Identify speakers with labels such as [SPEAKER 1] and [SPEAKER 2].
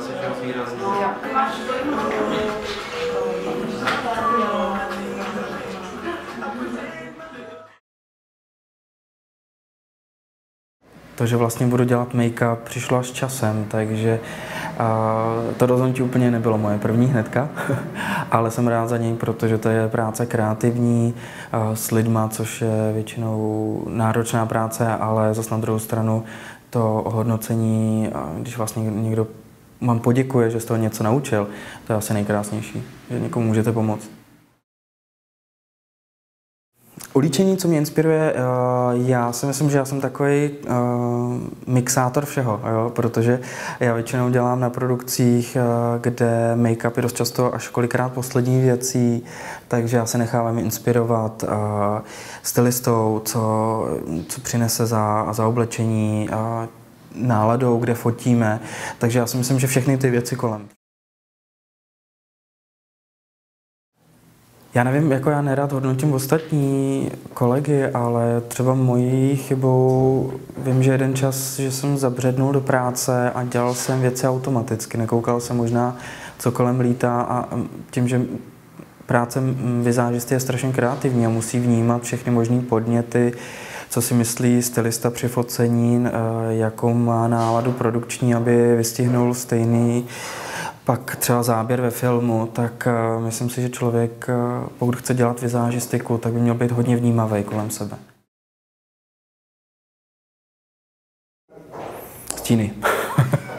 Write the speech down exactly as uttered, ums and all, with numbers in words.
[SPEAKER 1] se výrazně. To, že vlastně budu dělat make-up, přišlo až časem, takže uh, to rozhodnutí úplně nebylo moje první hnedka, ale jsem rád za něj, protože to je práce kreativní uh, s lidma, což je většinou náročná práce, ale zase na druhou stranu to ohodnocení, uh, když vlastně někdo vám poděkuje, že z toho něco naučil, to je asi nejkrásnější, že někomu můžete pomoct. U líčení, co mě inspiruje, já si myslím, že já jsem takový uh, mixátor všeho, jo? Protože já většinou dělám na produkcích, uh, kde make-up je dost často až kolikrát poslední věcí, takže já se nechávám inspirovat uh, stylistou, co, co přinese za, za oblečení, uh, náladou, kde fotíme, takže já si myslím, že všechny ty věci kolem. Já nevím, jako já nerad hodnotím ostatní kolegy, ale třeba mojí chybou, vím, že jeden čas, že jsem zabřednul do práce a dělal jsem věci automaticky, nekoukal jsem možná, co kolem lítá a tím, že práce vizážisty je strašně kreativní a musí vnímat všechny možné podněty, co si myslí stylista při focení, jakou má náladu produkční, aby vystihnul stejný pak třeba záběr ve filmu, tak uh, myslím si, že člověk, uh, pokud chce dělat vizážistiku, tak by měl být hodně vnímavý kolem sebe. Stíny.